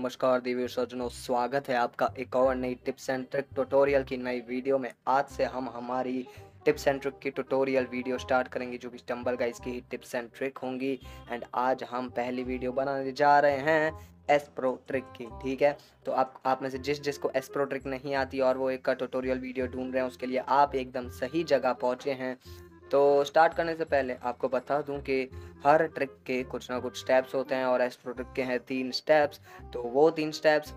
नमस्कार देवी सज्जनों, स्वागत है आपका एक और नई टिप्स एंड ट्रिक ट्यूटोरियल की नई वीडियो में। आज से हम हमारी टिप्स एंड ट्रिक की ट्यूटोरियल वीडियो स्टार्ट करेंगे, जो कि स्टम्बल गाइस की ही टिप्स एंड ट्रिक होंगी। एंड आज हम पहली वीडियो बनाने जा रहे हैं एस प्रो ट्रिक की। ठीक है, तो आप में से जिसको एस प्रो ट्रिक नहीं आती और वो एक का ट्यूटोरियल वीडियो ढूंढ रहे हैं, उसके लिए आप एकदम सही जगह पहुँचे हैं। तो स्टार्ट करने से पहले आपको बता दूं कि हर ट्रिक के कुछ ना कुछ स्टेप्स होते हैं और एस्ट्रो ट्रिक के हैं 3 स्टेप्स। तो वो 3 स्टेप्स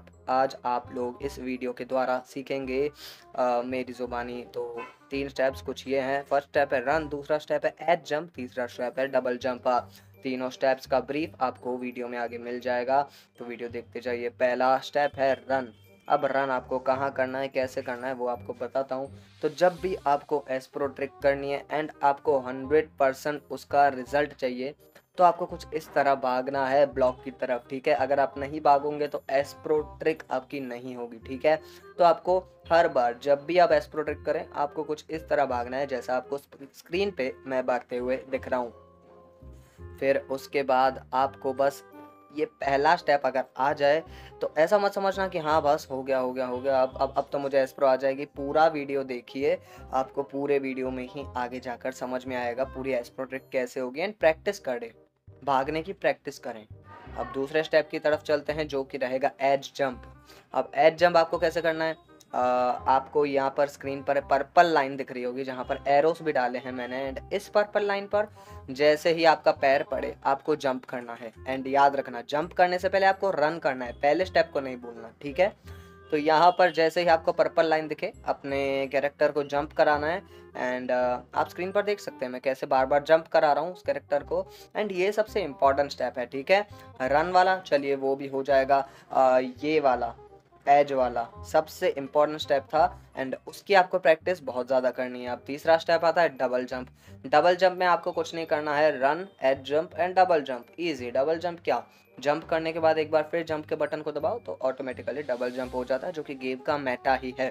आज आप लोग इस वीडियो के द्वारा सीखेंगे मेरी ज़ुबानी। तो 3 स्टेप्स कुछ ये हैं। फर्स्ट स्टेप है रन, दूसरा स्टेप है एज जंप, तीसरा स्टेप है डबल जंप। तीनों स्टेप्स का ब्रीफ आपको वीडियो में आगे मिल जाएगा, तो वीडियो देखते जाइए। पहला स्टेप है रन। अब रन आपको कहाँ करना है, कैसे करना है, वो आपको बताता हूँ। तो जब भी आपको एस्प्रो ट्रिक करनी है एंड आपको 100% उसका रिजल्ट चाहिए, तो आपको कुछ इस तरह भागना है ब्लॉक की तरफ। ठीक है, अगर आप नहीं भागोगे तो एस्प्रो ट्रिक आपकी नहीं होगी। ठीक है, तो आपको हर बार जब भी आप एस्प्रो ट्रिक करें, आपको कुछ इस तरह भागना है जैसा आपको स्क्रीन पे मैं भागते हुए दिख रहा हूँ। फिर उसके बाद आपको बस ये पहला स्टेप अगर आ जाए तो ऐसा मत समझना कि हाँ बस हो गया अब तो मुझे एस्प्रो आ जाएगी। पूरा वीडियो देखिए, आपको पूरे वीडियो में ही आगे जाकर समझ में आएगा पूरी एस्प्रो ट्रिक कैसे होगी। एंड प्रैक्टिस करें, भागने की प्रैक्टिस करें। अब दूसरे स्टेप की तरफ चलते हैं, जो कि रहेगा एज जंप। अब एज जंप आपको कैसे करना है, आपको यहाँ पर स्क्रीन पर पर्पल लाइन दिख रही होगी जहाँ पर एरोस भी डाले हैं मैंने। एंड इस पर्पल लाइन पर जैसे ही आपका पैर पड़े आपको जंप करना है। एंड याद रखना, जंप करने से पहले आपको रन करना है, पहले स्टेप को नहीं भूलना। ठीक है, तो यहाँ पर जैसे ही आपको पर्पल लाइन दिखे, अपने कैरेक्टर को जंप कराना है। एंड आप स्क्रीन पर देख सकते हैं मैं कैसे बार बार जंप करा रहा हूँ उस कैरेक्टर को। एंड ये सबसे इम्पॉर्टेंट स्टेप है। ठीक है, रन वाला चलिए वो भी हो जाएगा। ये वाला एज वाला सबसे इम्पोर्टेंट स्टेप था एंड उसकी आपको प्रैक्टिस बहुत ज़्यादा करनी है। अब तीसरा स्टेप आता है डबल जंप। डबल जंप में आपको कुछ नहीं करना है, run edge jump and double jump, easy. Double jump क्या, जंप करने के बाद एक बार फिर जंप के बटन को दबाओ तो ऑटोमेटिकली डबल जंप हो जाता है, जो कि गेम का मेटा ही है।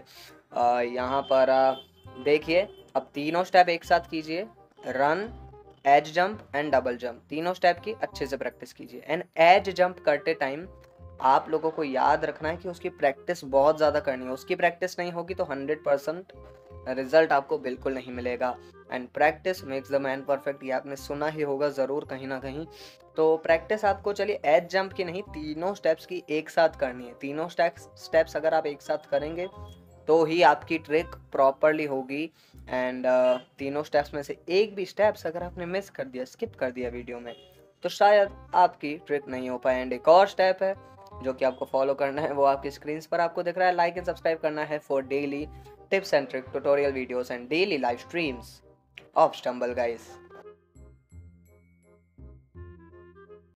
यहाँ पर देखिए, अब तीनों स्टेप एक साथ कीजिए, run edge jump and double jump, तीनों स्टेप की अच्छे से प्रैक्टिस कीजिए। एंड एज जंप करते टाइम आप लोगों को याद रखना है कि उसकी प्रैक्टिस बहुत ज़्यादा करनी है। उसकी प्रैक्टिस नहीं होगी तो 100% रिजल्ट आपको बिल्कुल नहीं मिलेगा। And practice makes the man perfect, ये आपने सुना ही होगा ज़रूर कहीं ना कहीं। तो प्रैक्टिस आपको चलिए एज जंप की नहीं, तीनों स्टेप्स की एक साथ करनी है। तीनों स्टेप्स अगर आप एक साथ करेंगे तो ही आपकी ट्रिक प्रॉपरली होगी। एंड तीनों स्टेप्स में से एक भी स्टेप्स अगर आपने मिस कर दिया, स्किप कर दिया वीडियो में, तो शायद आपकी ट्रिक नहीं हो पाए। एंड एक और स्टेप है जो कि आपको फॉलो करना है, वो आपकी स्क्रीन पर आपको दिख रहा है। लाइक एंड सब्सक्राइब करना है for daily tips and trick tutorial videos and daily live streams of Stumble guys.